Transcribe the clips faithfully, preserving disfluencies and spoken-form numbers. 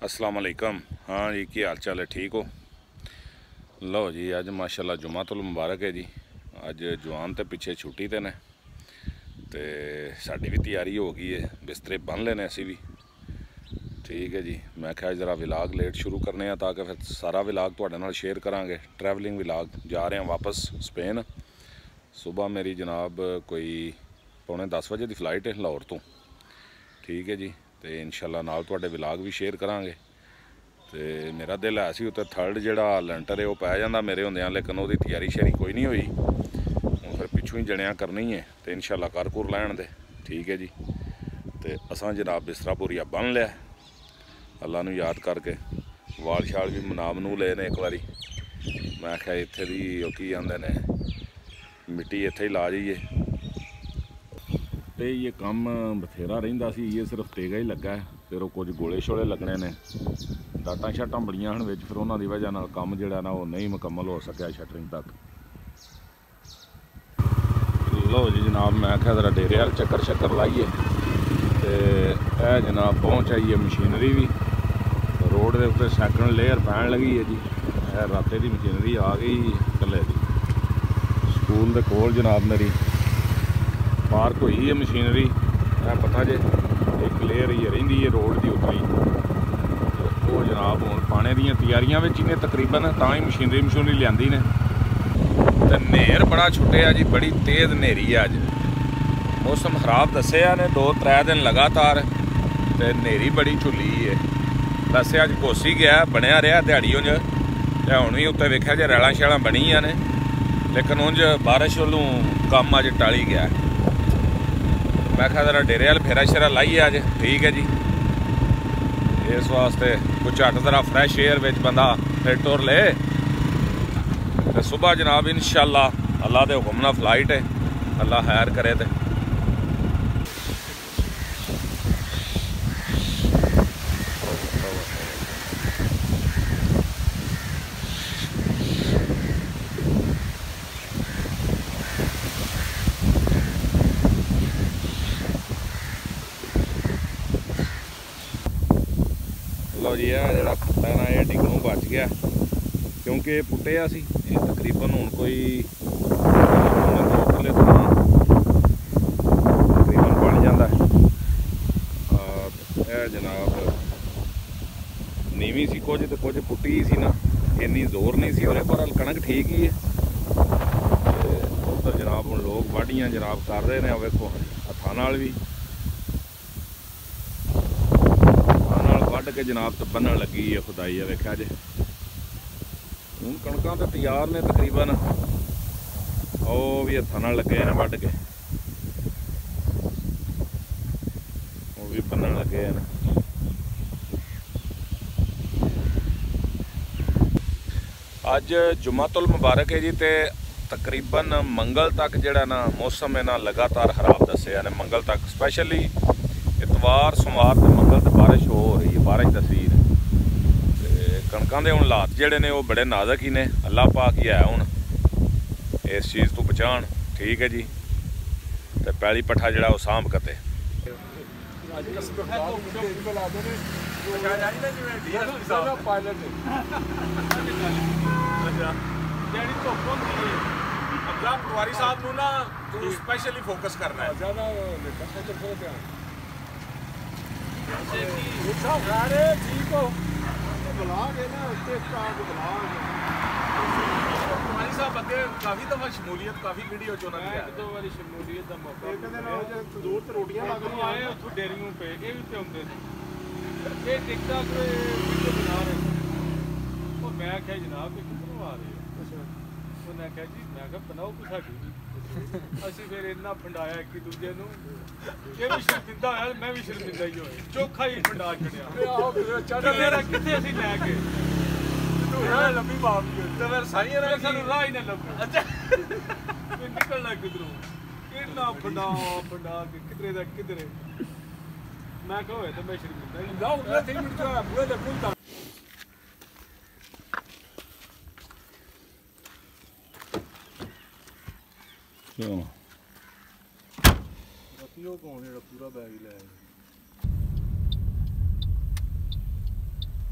अस्सलाम वालेकुम। हाँ जी, की हाल चाल है? ठीक हो? लो जी, अज माशाल्लाह जुमातुल मुबारक है जी। अज जवान तो पिछे छुट्टी ते ने ते साडी भी तैयारी हो गई है, बिस्तरे बन लेने असी भी। ठीक है जी। मैं क्या जरा विलाग लेट शुरू करने हैं ताकि फिर सारा विलाग तुहाडे नाल शेयर करांगे। Travelling vlog. जा रहे हैं वापस स्पेन। सुबह मेरी जनाब कोई पौने दस बजे की फ्लाइट है लाहौर तो। ठीक है जी। तो इंशाल्लाह नाल तुहाडे विलाग भी शेयर करांगे। तो मेरा दिल है सी उत्ते थर्ड जिहड़ा लेंटर है वह पै जांदा मेरे हुंदियां, लेकिन उसकी तैयारी शैरी कोई नहीं हुई। हुण फिर पिछों ही जणियां करनी है तो इंशाल्लाह कर कुर लैण दे। ठीक है जी। तो असां जनाब बिस्तरा पूरिया बन लिया अल्लाह नूं याद करके। वाल शाल भी मना मनू ले ने एक बारी। मैं आख्या इत्थे दी की आंदे ने मिट्टी इत्थे ही ला जाइए। तो ये काम बथेरा रहिंदा सी, ये सिर्फ तेगा ही लगा है। फिर वो कुछ गोले शोले लगने ने, डाटा शाटां बड़ियां हन विच, फिर उन्हां दी वजह नाल काम जिहड़ा ना वो नहीं मुकम्मल हो सकिया शटरिंग तक। लो जी जनाब, मैं आख्या जरा डेरे वाल चक्कर शक्कर लाइए। तो यह जनाब पहुँच आई है मशीनरी भी रोड के उत्ते सैकंड लेयर पैन लगी है जी। यह राते की मशीनरी आ गई कल्ले दी। स्कूल के कोल जनाब मेरी पार्क हुई है मशीनरी। है पता जे एक लेयर ही रही है रोड की उत्तरी। वो जनाब हुण पाने दी तैयारियां विच ही ने तकरीबन, तां ही मशीनरी मशीनरी लियांदी ने। ते नेर बड़ा छुट्टिया जी, बड़ी तेज़ नेरी है अज। मौसम खराब दस्सिया ने दो त्रै दिन लगातार, ते नेरी बड़ी झुली है। वैसे अज कोसी गया बनया रहा दिहाड़ी उंज, ते हुण भी उत्ते वेख्या जे रैलां शैलां बणियां ने, लेकिन उंज बारिश वालों काम अज टाली गया। मैं कहा जरा डेरे वाल फेरा शेरा लाइए अज। ठीक है जी। इस वास्ते कुछ झट जरा फ्रैश एयर विच बंदा फिर टुर ले। तो सुबह जनाब इंशाअल्लाह अल्लाह के हुक्म नाल फ्लाइट है, अल्लाह खैर करे। तो लो जी, है जो खत्ता ना ये डिगनों बच गया, क्योंकि पुट्टिया सी तकरीबन हूँ कोई दो किले थां तकरीबन बन जाता है। यह जनाब नीवी सी कुछ तो कुछ पुट्टी ही सी ना, इन्नी जोर नहीं सी, और पर कणक ठीक ही है। उधर जनाब हम लोग वाढ़ियां जनाब कर रहे हैं। वेखो हत्थां नाल भी वढ़ के जनाब तो बनन लगी है खुदाई है। वेख्या जे हूँ कणकां तो तैयार ने तकरीबन, वो भी हत्थां नाल लगे हैं वढ़ के, वो भी बनन लगे हैं। अज जुमातुल मुबारक है जी। तो तकरीबन मंगल तक जिहड़ा ना मौसम है ना लगातार खराब दस्सिया ने। मंगल तक स्पैशली इतवार सोमवार तो मंगल तो बारिश हो रही है, बारिश दसी है। कणकां दे हुण हालात जिहड़े ने वो बड़े नाजुक ही ने। अल्लाह पाक ही है हुण इस चीज़ तो बचाण। ठीक है जी। तो पैली पट्ठा जिहड़ा वो सांभ कते पटवारी साहब नूं ना तू स्पैशली फोकस करना है। ठीक हो पटवारी साहब अगे काफ़ी दफा शमूलीयत काफ़ी वीडियो चो दो बारी शमूलीयत का मौका दूर तो रोटियां लग आए उतों डेयरिंग पे के भी पे होंगे ये टिकटॉक वीडियो बना रहे। वो मैं आख्या जनाब किधरों आ रहे हो? उन्हें आख्या जी मैं क्या बनाओ कुछ साड़ी असी फिर इन्ना फंडाया एक दूजे नूं, ये भी शर्मिंदा होया मैं भी शर्मिंदा ही होया, चोखा ही फंडा छड़िया कितने असी लैके लंबी मार तो फिर साइयां ने सानू राह ही ना लभे। अच्छा निकलना किधरों इन्ना फंडा फंडा के किधरे दा किधरे मैं कहो तो मैं शर्मिंदा ही ना उधर तीन मिनट का पूरे दे पूरा क्यों रतियो कौन है पूरा बैग ही ले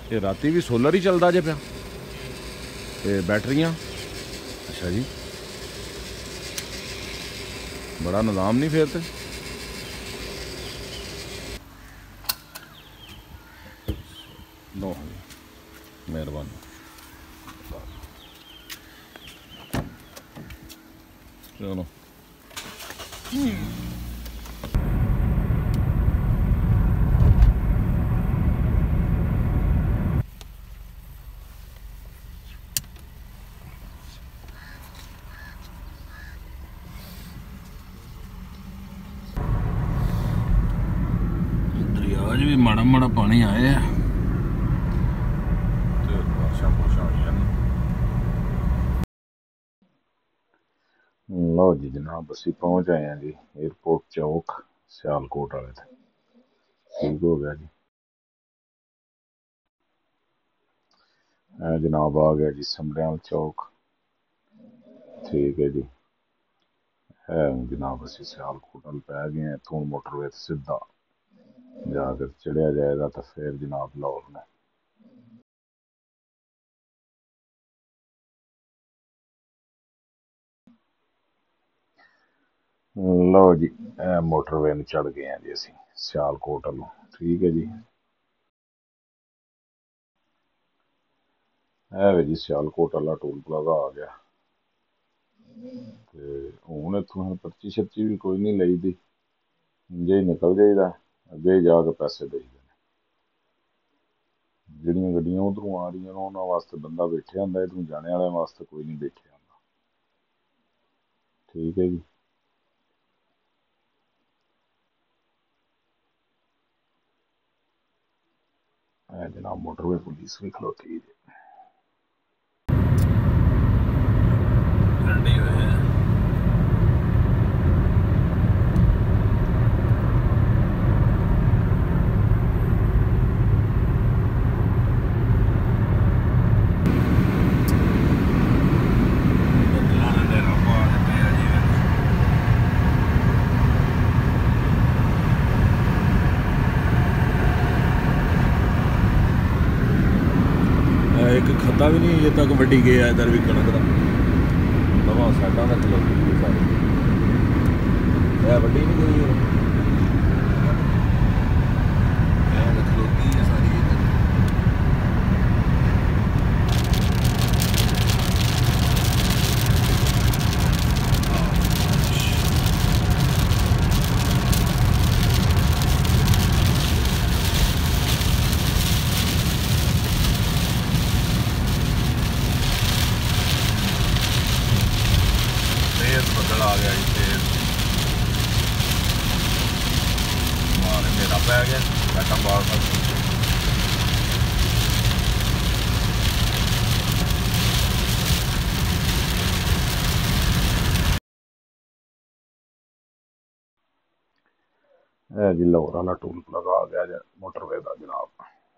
ये राती भी सोलर ही चलता जे पिया ते बैटरियां। अच्छा जी, बड़ा निज़ाम नहीं फिर तो। नो मेहरबानी। चलो दरिया च भी माड़ा माड़ा पानी आया है। लो जी जनाब, असी पहुँच आए हैं जी एयरपोर्ट चौक सियालकोट वाले थे। ठीक हो गया जी। जनाब आ गया जी समरियाल चौक। ठीक है जी। है जनाब असी सियालकोट वाल पै गए हैं। इतों मोटरवे सीधा जाकर चढ़िया जाएगा तो फिर जनाब लाहौर में। लो जी मोटरवे में चढ़ गए हैं जी असी सियालकोट वालों। ठीक है जी। है जी सियालकोट वाला टोल प्लाजा आ गया। हूँ इतों पर्ची शर्ची भी कोई नहीं ली दी, जे निकल जाइदा अगे जाके पैसे देईदे। जिहड़ियां गड्डियां उधरों आ रही उन्होंने वास्ते बंदा बैठे होंदा, इधरों जाने वाले वास्ते कोई नहीं बैठे होंदा। ठीक है जी। है जनाब मोटरवे पुलिस भी खलोती है। एक खत्ता भी नहीं अजे तक वड्डी गया इधर भी कणक का नवा साइडा का खलोती सारी वड्डी नहीं गई खलोती है सारी। बदल आ गया जी तेज मारे मेरा पै गया बैठा बाल का। है जी लाहौर वाला टोल प्लाजा आ गया मोटरवे का जनाब।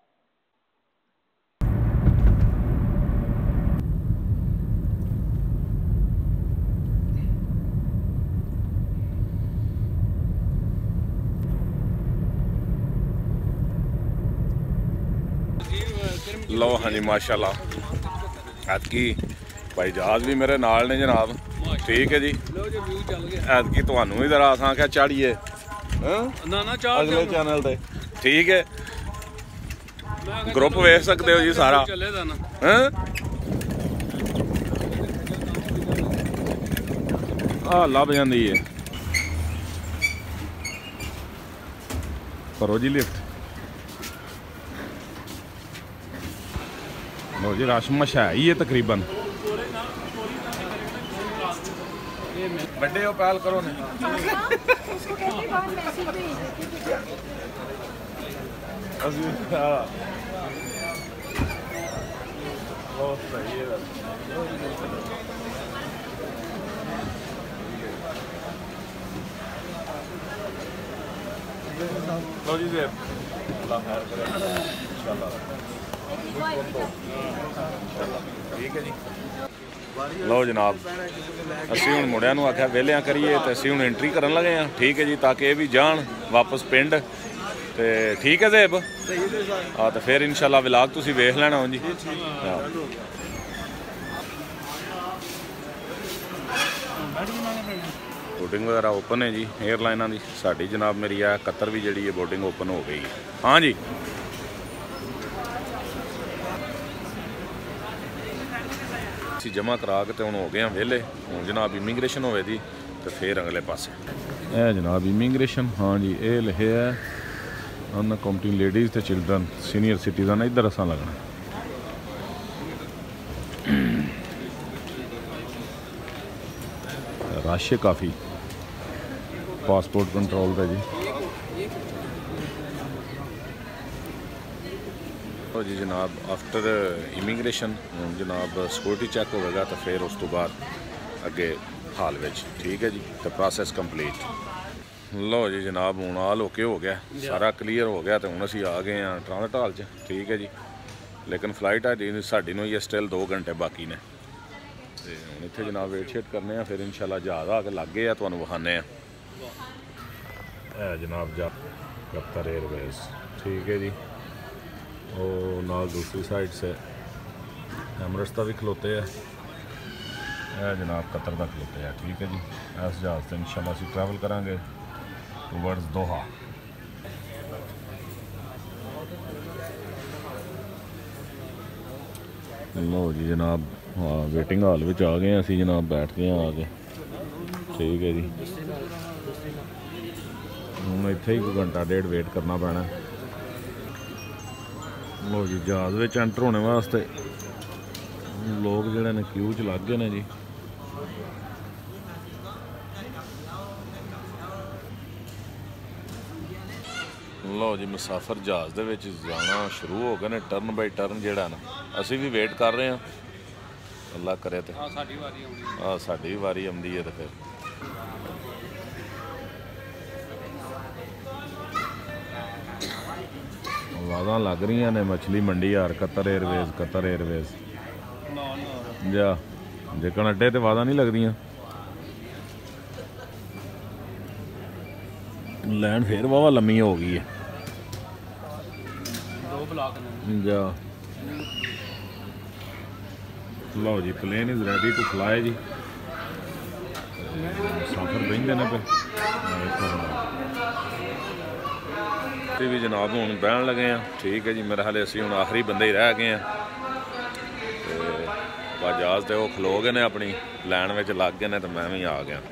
लो हाँ जी माशाल्लाह ऐतकी भाई जहाज भी मेरे नाल ने जनाब। ठीक है जी। ऐतकी तुहानू इधर असां क्या चाड़िए अगले चैनल पे। ठीक है ग्रुप वेख सकते हो जी सारा। आ लभ जाती है करो जी लिफ्ट। लो जी रश मशा है ही है तकरीबन। बड़े हो पहल करो ने बहुत सही है। लो जी से अल्लाह खैर करे इंशाल्लाह। ठीक है जी। लो जनाब असी हुण मुंडियां नूं आख्या वेलियां करिए तो असी हुण एंट्री करन लगे हाँ। ठीक है जी ताकि ये भी जान वापस पिंड ਤੇ ਠੀਕ ਹੈ ਜ਼ੇਬ ਸਹੀ ਤੇ ਸਰ ਆ ਤੇ ਫਿਰ ਇਨਸ਼ਾਅੱਲਾ ਵਲੌਗ ਤੁਸੀਂ ਵੇਖ ਲੈਣਾ ਹੁਣ ਜੀ ਹਾਂ ਬੋਰਡਿੰਗ ਵਗੈਰਾ ਓਪਨ ਹੈ ਜੀ 에ਅਰਲਾਈਨਾਂ ਦੀ ਸਾਡੀ ਜਨਾਬ ਮੇਰੀ ਆ ਕਤਰ ਵੀ ਜਿਹੜੀ ਹੈ ਬੋਰਡਿੰਗ ਓਪਨ ਹੋ ਗਈ ਹਾਂ ਜੀ ਅਸੀਂ ਜਮ੍ਹਾਂ ਕਰਾ ਕੇ ਤੇ ਹੁਣ ਹੋ ਗਏ ਆ ਵਿਹਲੇ ਹੁਣ ਜਨਾਬ ਇਮੀਗ੍ਰੇਸ਼ਨ ਹੋਵੇ ਦੀ ਤੇ ਫਿਰ ਅਗਲੇ ਪਾਸੇ ਇਹ ਜਨਾਬ ਇਮੀਗ੍ਰੇਸ਼ਨ ਹਾਂ ਜੀ ਇਹ ਲਿਖਿਆ ਹੈ ਅਨਅਕਾਊਂਟਿੰਗ ਲੇਡੀਜ਼ ਤੇ ਚਿਲਡਰਨ ਸੀਨੀਅਰ ਸਿਟੀਜ਼ਨ ਇੱਧਰ ਅਸਾਂ ਲੱਗਣਾ रश काफ़ी पासपोर्ट कंट्रोल का जी और जी जनाब आफ्टर इमीग्रेशन जनाब सिक्योरिटी चेक होगा तो फिर उस तो बाद अगे हाल में ठीक है जी तो प्रोसैस कंप्लीट लो जी जनाब हूँ हाल ओके हो गया सारा क्लीयर हो गया तो हूँ असी आ गए हैं ट्रांजिट हाल च ठीक है जी लेकिन फ्लाइट है जी साड़ी नूं स्टिल दो घंटे बाकी ने ਤੇ ਹੁਣ ਇੱਥੇ ਜਨਾਬ ਵੇਟ ਸ਼ੇਟ ਕਰਨੇ ਆ ਫਿਰ ਇਨਸ਼ਾਅੱਲਾ ਜਹਾਜ਼ ਆ ਕੇ ਲੱਗੇ ਆ ਤੁਹਾਨੂੰ ਵਿਖਾਣੇ ਆ ਇਹ ਜਨਾਬ ਜਾ ਕਤਰ 에ਅਰਵੇਜ਼ ਠੀਕ ਹੈ ਜੀ ਉਹ ਨਾਲ ਦੂਸਰੀ ਸਾਈਡ ਸੇ ਐਮਰੇਟਸ ਦਾ ਵੀ ਖਲੋਤੇ ਆ ਇਹ ਜਨਾਬ ਕਤਰ ਦਾ ਖਲੋਤੇ ਆ ਠੀਕ ਹੈ ਜੀ ਇਸ ਜਹਾਜ਼ ਤੇ ਇਨਸ਼ਾਅੱਲਾ ਅਸੀਂ ਟਰੈਵਲ ਕਰਾਂਗੇ ਟੂਵਰਡਸ ਦੋਹਾ लो जी जनाब हाँ वेटिंग हाल में आ गए असी जनाब बैठ गए आके ठीक है जी हूँ इत्थे ही कोई घंटा डेढ़ वेट करना पैना लो जी जहाज़ में एंटर होने वास्ते लोग जिहड़े ने क्यू च लग गए ने जी लो जी मुसाफिर जहाज़ दे विच जाना शुरू हो गए ने टर्न बाई टर्न जिहड़ा ना असी भी वेट कर रहे हैं अल्लाह करे तो हाँ साडी भी वारी आउंदी है तो फिर आवाज़ां लग रही ने मछली मंडी यार कतर एयरवेज कतर एयरवेज जा जेकन अड्डे ते आवाज़ां नहीं लगदियां लैन फिर वाहवा लम्मी हो गई है जा लो जी plane is ready to fly जी मुसाफिर बहिंदे ने पे भी जनाब हूँ बहन लगे हैं ठीक है जी मेरे हाले असी हूँ आखिरी बंदे ही रह गए हैं तो जहाज़ तो वो खलो गए ने अपनी लैन में लग गए ने तो मैं भी आ गया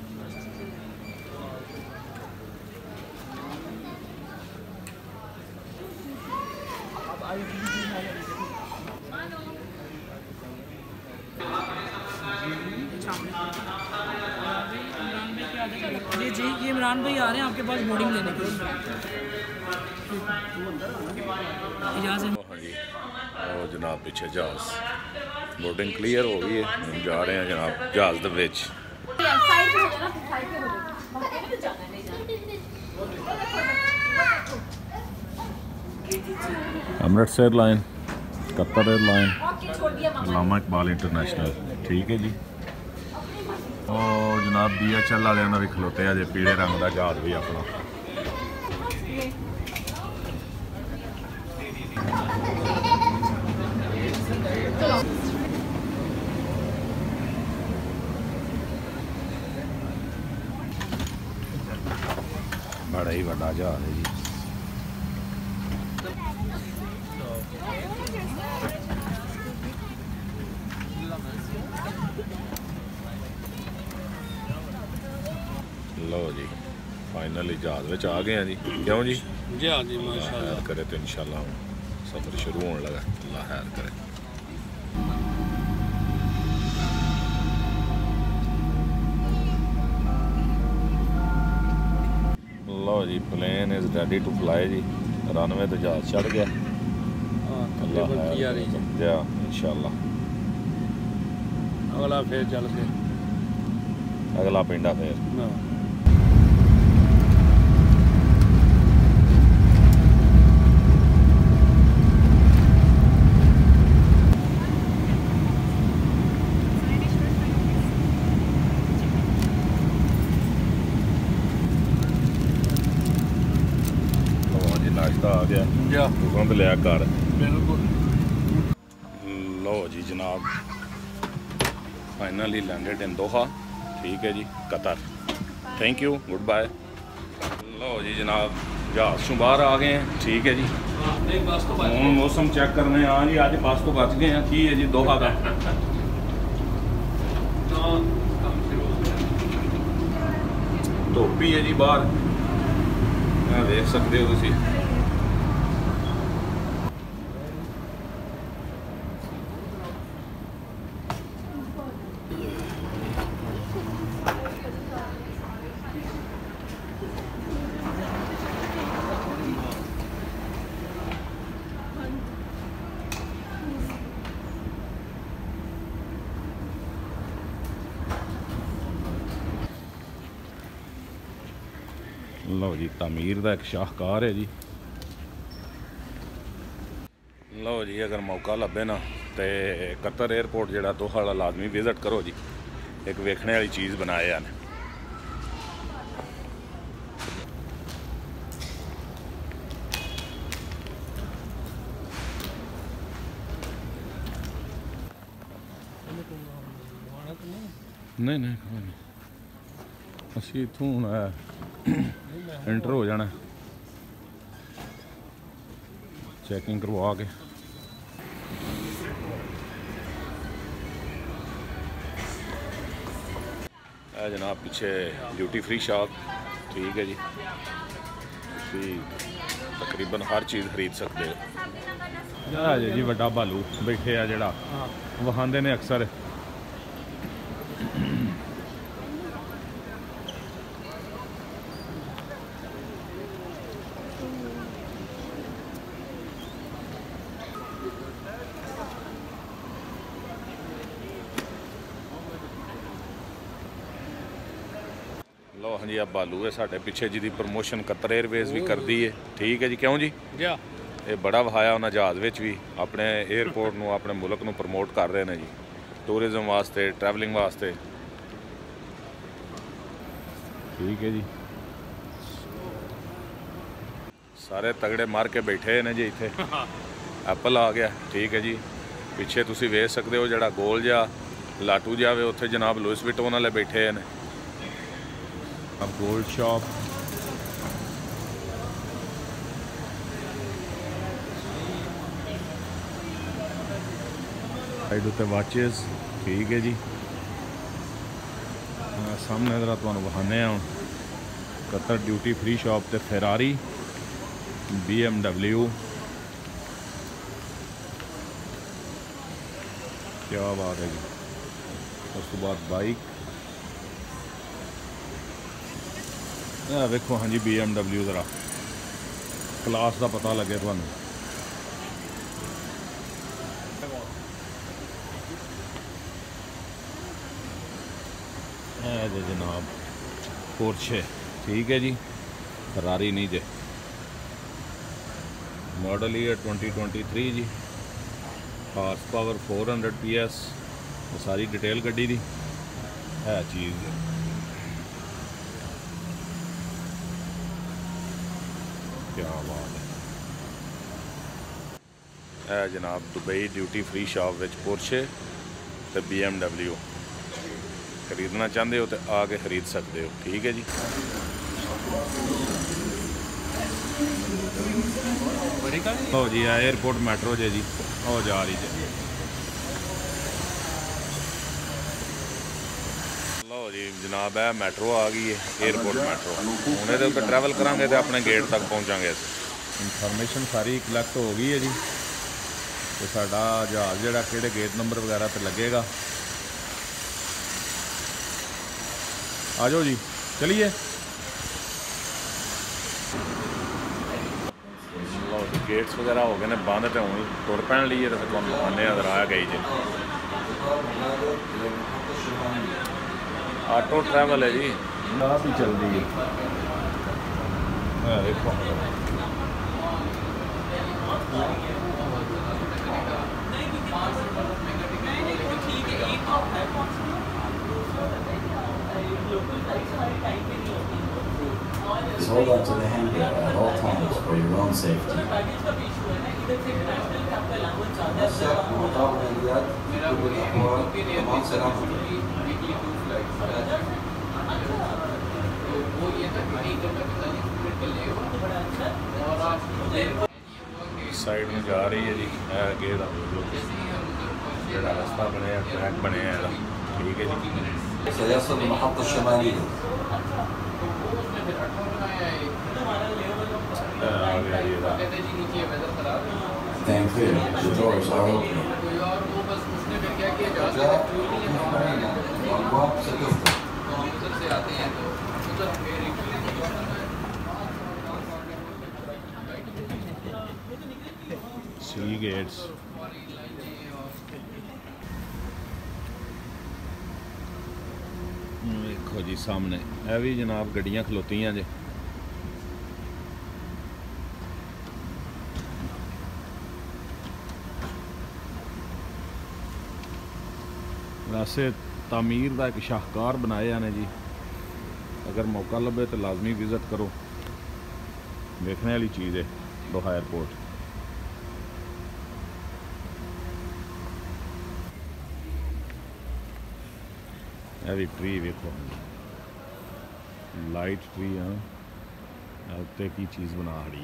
जी जी ये इमरान भाई आ रहे हैं आपके पास बोर्डिंग लेने के लिए इजाज़त हाँ जी और जनाब पीछे जहाज़ बोर्डिंग क्लियर हो गई है हम जा रहे हैं जनाब जहाज़ दे विच Emirates airline Qatar airline Allama Iqbal international ठीक है जी और जनाब बी एच एल वाले भी खलोते हैं जे पीले रंग का जहाज भी अपना बड़ा ही बड़ा जहाज है जी लो जी फाइनली जहाज में आ गए हैं जी क्यों जी जी हाँ जी माशाल्लाह करे तो इंशाल्लाह सफ़र शुरू होने लगा अल्लाह खैर करे लो जी plane is ready to fly जी रनवे तो जहाज चढ़ गया अल्लाह खैर करे इंशाल्लाह अगला फिर चल के अगला पिंडा फिर ਗਿਆ ਜਾ ਤੁਸਾਂ ਤੇ ਲਿਆ ਕਰ ਬਿਲਕੁਲ ਲਓ ਜੀ ਜਨਾਬ ਫਾਈਨਲੀ ਲੈਂਡਡ ਇਨ ਦੋਹਾ ਠੀਕ ਹੈ ਜੀ Qatar thank you goodbye ਲਓ ਜੀ ਜਨਾਬ ਜਹਾਜ਼ ਤੋਂ ਬਾਹਰ ਆ ਗਏ हैं ठीक है जी ਹੁਣ ਮੌਸਮ ਚੈੱਕ ਕਰਨੇ ਆ ਜੀ ਅੱਜ ਬੱਸ ਤੋਂ ਬਚ ਗਏ ਆ ਕੀ ਹੈ ਜੀ ਦੋਹਾ ਦਾ ਧੁੱਪ ਹੀ ਹੈ ਜੀ ਬਾਹਰ ਆ ਦੇਖ ਸਕਦੇ ਹੋ ਤੁਸੀਂ ਲਓ ਜੀ ਤਾਮੀਰ ਦਾ ਇੱਕ ਸ਼ਾਹਕਾਰ ਹੈ ਜੀ ਲਓ ਜੀ ਅਗਰ ਮੌਕਾ ਲੱਭੇ ਨਾ ਤੇ ਕਤਰ 에ਅਰਪੋਰਟ ਜਿਹੜਾ ਦੋਹਾ ਵਾਲਾ ਲਾਜ਼ਮੀ ਵਿਜ਼ਿਟ ਕਰੋ ਜੀ ਇੱਕ ਵੇਖਣੇ ਵਾਲੀ ਚੀਜ਼ ਬਣਾਏ ਨੇ ਨਹੀਂ ਨਹੀਂ ਕੋਈ ਨਹੀਂ ਅਸੀਂ ਇੱਥੋਂ ਹੁਣ ਐਂਟਰ ਹੋ ਜਾਣਾ ਚੈਕਿੰਗ ਕਰਵਾ ਕੇ ਇਹ ਜਨਾਬ ਪਿੱਛੇ ਡਿਊਟੀ ਫ੍ਰੀ ਸ਼ਾਪ ਠੀਕ ਹੈ ਜੀ ਤੁਸੀਂ ਤਕਰੀਬਨ ਹਰ ਚੀਜ਼ ਖਰੀਦ ਸਕਦੇ ਹੋ ਆ ਜੀ ਵੱਡਾ ਭਾਲੂ ਬੈਠੇ ਆ ਜਿਹੜਾ ਵਹਾਂਦੇ ਨੇ ਅਕਸਰ ਲੋ ਹਾਂਜੀ ਆ ਬਾਲੂ ਹੈ ਸਾਡੇ ਪਿੱਛੇ ਜਿਹਦੀ ਪ੍ਰਮੋਸ਼ਨ ਕਤਰ 에ਅਰਵੇਜ਼ ਵੀ ਕਰਦੀ ਹੈ ਠੀਕ ਹੈ ਜੀ ਕਿਉਂ ਜੀ ਜਾ ਇਹ ਬੜਾ ਵਹਾਇਆ ਉਹਨਾਂ ਜਹਾਜ਼ ਵਿੱਚ ਵੀ ਆਪਣੇ 에ਅਰਪੋਰਟ ਨੂੰ ਆਪਣੇ ਮੁਲਕ ਨੂੰ ਪ੍ਰਮੋਟ ਕਰ ਰਹੇ ਨੇ ਜੀ ਟੂਰਿਜ਼ਮ ਵਾਸਤੇ ਟਰੈਵਲਿੰਗ ਵਾਸਤੇ ਠੀਕ ਹੈ ਜੀ ਸਾਰੇ ਤਗੜੇ ਮਾਰ ਕੇ ਬੈਠੇ ਨੇ ਜੀ ਇੱਥੇ ਐਪਲ ਆ ਗਿਆ ਠੀਕ ਹੈ ਜੀ ਪਿੱਛੇ ਤੁਸੀਂ ਵੇਖ ਸਕਦੇ ਹੋ ਜਿਹੜਾ ਗੋਲ ਜਿਹਾ ਲਾਟੂ ਜਾਵੇ ਉੱਥੇ ਜਨਾਬ ਲੂਇਸ ਵਿਟੋਨ ਵਾਲੇ ਬੈਠੇ ਨੇ अब गोल्ड शॉप साइड उत्ते वाचेस ठीक है जी सामने जरा तुहानू विखाने हुण कतर ड्यूटी फ्री शॉप ते फेरारी बी एम डब्ल्यू क्या बात है जी उस तो बाद बाइक ਵੇਖੋ ਹਾਂਜੀ ਬੀ ਐਮ ਡਬਲਿਊ ਜ਼ਰਾ ਕਲਾਸ ਦਾ ਪਤਾ ਲੱਗੇ ਤੁਹਾਨੂੰ ਇਹ ਜੇ ਜਨਾਬ ਪੋਰਸ਼ੇ ਠੀਕ ਹੈ ਜੀ ਫਰਾਰੀ ਨਹੀਂ ਜੇ model year twenty twenty three ਜੀ horse power four hundred P S ਸਾਰੀ ਡਿਟੇਲ ਗੱਡੀ ਦੀ ਹੈ ਚੀਜ਼ क्या बात है जनाब दुबई ड्यूटी फ्री शॉप विच पोर्शे ते बी एम डब्ल्यू खरीदना चाहते हो तो आके खरीद सकते हो ठीक है जी हो जी एयरपोर्ट मैट्रो जे जी हो जा रही जी लो जी जनाब है मैट्रो आ गई है एयरपोर्ट मैट्रो ਹੁਣ ਇਹਦੇ ਉੱਤੇ ट्रैवल करांगे तो अपने गेट तक पहुँचांगे इनफॉर्मेशन सारी कलैक्ट हो गई है जी तो साडा जहाज़ जिहड़ा किहड़े गेट नंबर वगैरह ते लगेगा आ जाओ जी चलिए लो जी गेट्स वगैरह हो गए ने बंद तो हूँ तुर पैन लिए तो फिर तुहानूं दिखाने अगर आ गई जी ऑटो ट्रैवल है जी भी चल रही है देखो Hold on to the handrail at all times. for your own safety. Side ਨੂੰ ਜਾ ਰਹੀ ਹੈ ਜੀ ਇਹ ਅੱਗੇ ਦਾ ਜਿਹੜਾ ਰਸਤਾ ਬਣਿਆ ਟਰੈਕ ਬਣਿਆ ਇਹਦਾ ਠੀਕ ਹੈ ਜੀ سيصل المحطة الشمالية. ਆ ਗਿਆ ਜੀ ਇਹਦਾ Stand clear. The doors are open. الأبواب ستفتح. ਸੀ ਗੇਟਸ ਵੇਖੋ ਜੀ ਸਾਹਮਣੇ ਇਹ ਵੀ ਜਨਾਬ ਗੱਡੀਆਂ ਖਲੋਤੀਆਂ ਜੇ ਵੈਸੇ ਤਾਮੀਰ ਦਾ ਇੱਕ ਸ਼ਾਹਕਾਰ ਬਣਾਇਆ ਨੇ ਜੀ ਅਗਰ ਮੌਕਾ ਲੱਭੇ ਤਾਂ ਲਾਜ਼ਮੀ ਵਿਜ਼ਿਟ ਕਰੋ ਵੇਖਣੇ ਵਾਲੀ ਚੀਜ਼ ਹੈ ਦੋਹਾ 에ਅਰਪੋਰਟ ਇਹ ਵੀ ਟਰੀ ਵੇਖੋ ਲਾਈਟ ਟਰੀ ਆ ਉੱਤੇ ਕੀ ਚੀਜ਼ ਬਣਾ ਹੜੀ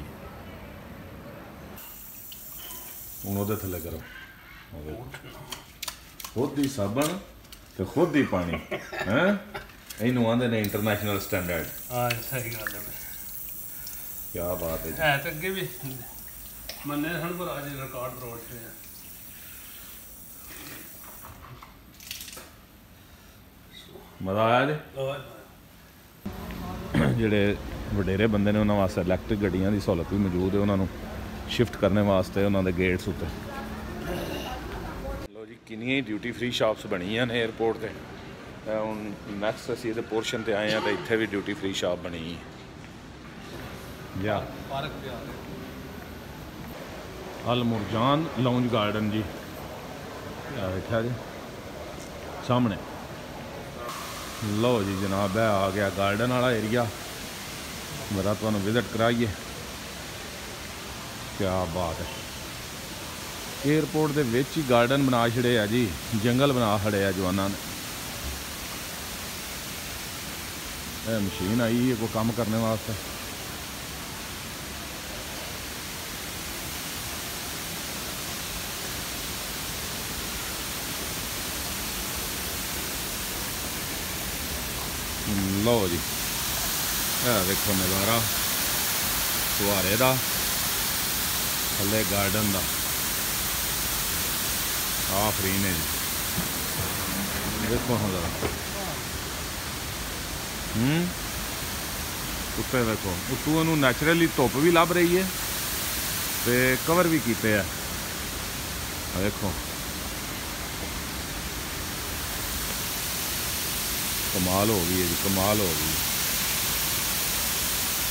ਹੁਣ ਉਹਦੇ ਥੱਲੇ ਕਰੋ ਖੁਦ ਹੀ ਸਾਬਣ ਤੇ ਖੁਦ ਹੀ ਪਾਣੀ ਹੈ ਇਹਨੂੰ ਆਂਦੇ ਨੇ ਇੰਟਰਨੈਸ਼ਨਲ ਸਟੈਂਡਰਡ ਹਾਂ ਸਹੀ ਗੱਲ ਹੈ ਕੀ ਬਾਤ ਹੈ ਜੀ ਹੈ ਤਾਂ ਅੱਗੇ ਵੀ ਮੰਨੇ ਹਨ ਪਰ ਅੱਜ ਰਿਕਾਰਡ ਰੋਡ ਤੇ ਆ ਮਜ਼ਾ ਆਇਆ ਜੀ ਜਿਹੜੇ ਵਡੇਰੇ ਬੰਦੇ ਨੇ ਉਹਨਾਂ ਵਾਸਤੇ ਇਲੈਕਟ੍ਰਿਕ ਗੱਡੀਆਂ ਦੀ ਸਹੂਲਤ ਵੀ ਮੌਜੂਦ ਹੈ ਉਹਨਾਂ ਨੂੰ ਸ਼ਿਫਟ ਕਰਨ ਵਾਸਤੇ ਉਹਨਾਂ ਦੇ ਗੇਟਸ ਉੱਤੇ ਲੋ ਜੀ ਕਿੰਨੀਆਂ ਹੀ ਡਿਊਟੀ ਫ੍ਰੀ ਸ਼ਾਪਸ ਬਣੀਆਂ ਨੇ 에ਅਰਪੋਰਟ ਤੇ ਹੁਣ ਨੈਕਸਟ ਅਸੀਂ ਇਹਦੇ ਪੋਰਸ਼ਨ ਤੇ ਆਏ ਆ ਤਾਂ ਇੱਥੇ ਵੀ ਡਿਊਟੀ ਫ੍ਰੀ ਸ਼ਾਪ ਬਣੀ ਹੈ ਯਾ ਪਾਰਕ ਤੇ ਆ ਅਲ ਮੁਰਜਾਨ ਲਾਉਂਜ ਗਾਰਡਨ ਜੀ ਆ ਵੇਖਿਆ ਜੀ ਸਾਹਮਣੇ ਲਓ ਜੀ ਜਨਾਬ ਇਹ ਆ ਗਿਆ ਗਾਰਡਨ ਵਾਲਾ ਏਰੀਆ ਮੇਰਾ ਤੁਹਾਨੂੰ ਵਿਜ਼ਿਟ ਕਰਾਈਏ ਕੀ ਬਾਤ ਹੈ ਏਅਰਪੋਰਟ ਦੇ ਵਿੱਚ ਹੀ ਗਾਰਡਨ ਬਣਾ ਛੜੇ ਆ ਜੀ ਜੰਗਲ ਬਣਾ ਖੜੇ ਆ ਜਵਾਨਾਂ ਨੇ ਇਹ ਮਸ਼ੀਨ ਆਈ ਹੈ ਕੋਈ ਕੰਮ ਕਰਨ ਵਾਸਤੇ ਲਓ ਜੀ ਇਹ ਦੇਖੋ ਨਜ਼ਾਰਾ ਫੁਹਾਰੇ ਦਾ ਥੱਲੇ ਗਾਰਡਨ ਦਾ ਆ ਫਰੀ ਨੇ ਜੀ ਦੇਖੋ ਹੁਣ ਜ਼ਰਾ ਹੂੰ ਉੱਤੇ ਦੇਖੋ ਉੱਤੋਂ ਇਹਨੂੰ ਨੈਚੁਰਲੀ ਧੁੱਪ ਵੀ ਲੱਭ ਰਹੀ ਹੈ ਤੇ ਕਵਰ ਵੀ ਕੀਤੇ ਆ ਦੇਖੋ ਕਮਾਲ ਹੋ ਗਈ ਹੈ ਜੀ ਕਮਾਲ ਹੋ ਗਈ